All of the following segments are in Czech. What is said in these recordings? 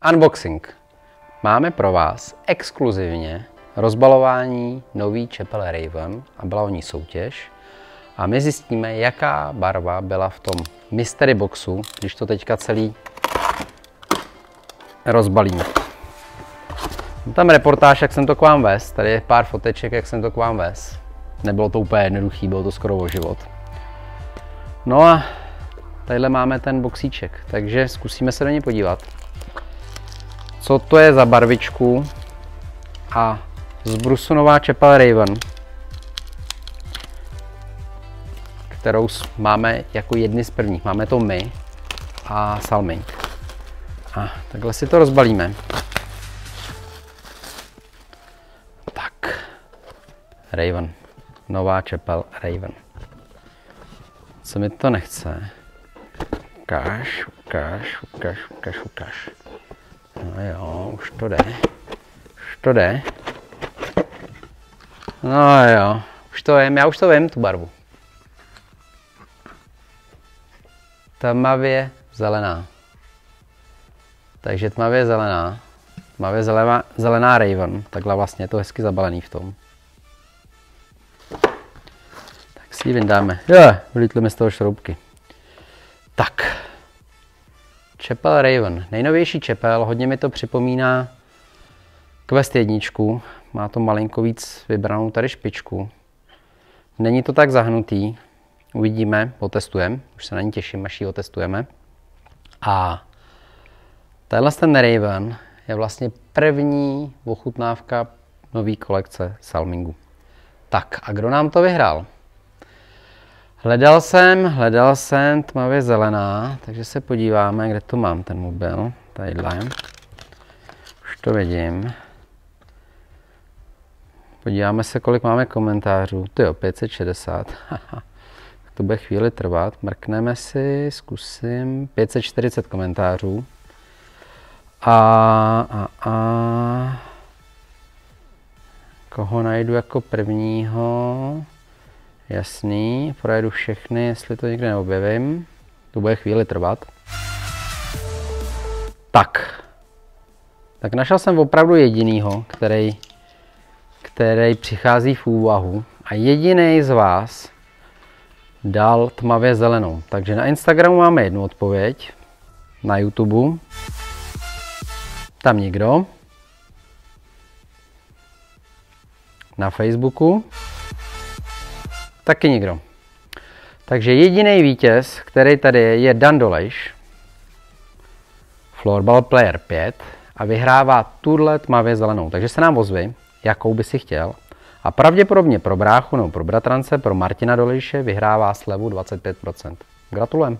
Unboxing. Máme pro vás exkluzivně rozbalování nový čepel Ray-Ban a byla o ní soutěž. A my zjistíme, jaká barva byla v tom mystery boxu, když to teďka celý rozbalíme. Mám tam reportáž, jak jsem to k vám vez. Tady je pár foteček, jak jsem to k vám vez. Nebylo to úplně jednoduchý, bylo to skoro o život. No a tadyhle máme ten boxíček, takže zkusíme se do něj podívat. Co to je za barvičku? A zbrusunová čepel Ray-Ban, kterou máme jako jedny z prvních. Máme to my a Salming. A takhle si to rozbalíme. Tak. Ray-Ban. Nová čepel Ray-Ban. Co mi to nechce? Ukáž. No jo, už to jde. No jo, už to vím, já už to vím, tu barvu. Tmavě zelená. Takže tmavě zelená Ray-Ban. Takhle vlastně je to hezky zabalený v tom. Tak si ji vyndáme. Vylítly mi z toho šroubky. Tak. Čepel Ray-Ban. Nejnovější čepel, hodně mi to připomíná Quest 1. Má to malinko víc vybranou tady špičku. Není to tak zahnutý. Uvidíme, otestujeme. Už se na ní těším, až ji otestujeme. A tenhle ten Ray-Ban je vlastně první ochutnávka nové kolekce Salmingu. Tak a kdo nám to vyhrál? Hledal jsem tmavě zelená, takže se podíváme, kde to mám ten mobil. Tadyhle. Už to vidím. Podíváme se, kolik máme komentářů. Tyjo, 560. To bude chvíli trvat. Mrkneme si, zkusím. 540 komentářů. Koho najdu jako prvního? Jasný, projedu všechny, jestli to někde neobjevím. To bude chvíli trvat. Tak našel jsem opravdu jedinýho, který přichází v úvahu. A jediný z vás dal tmavě zelenou. Takže na Instagramu máme jednu odpověď. Na YouTube. Tam nikdo. Na Facebooku. Taky nikdo. Takže jediný vítěz, který tady je Dan Dolejš, Floorball Player 5 a vyhrává tuhle tmavě zelenou. Takže se nám ozvi, jakou by si chtěl. A pravděpodobně pro bráchu nebo pro bratrance, pro Martina Dolejše vyhrává slevu 25%. Gratulujem.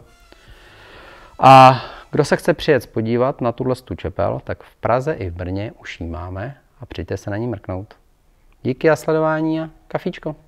A kdo se chce přijet podívat na tuhle čepel, tak v Praze i v Brně už ji máme a přijďte se na ní mrknout. Díky za sledování a kafíčko.